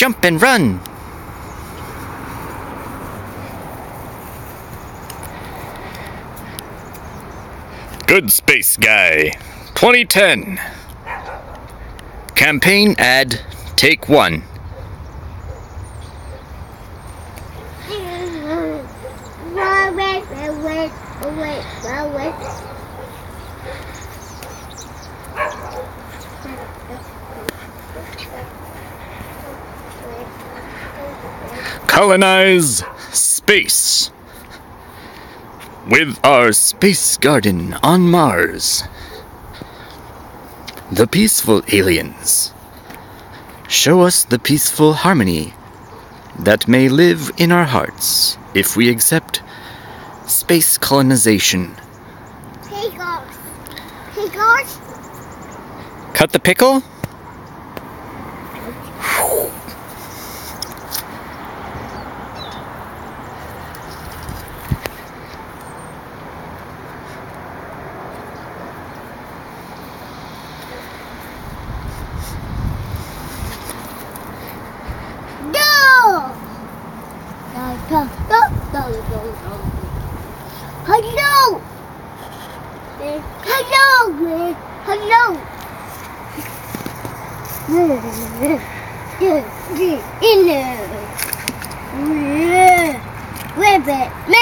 jump and run. Goodspaceguy 2010. Campaign ad, take 1. Colonize space with our space garden on Mars. The peaceful aliens show us the peaceful harmony that may live in our hearts if we accept space colonization. Pickles. Pickles. Cut the pickle? Hello! Hello! Hello! Rabbit!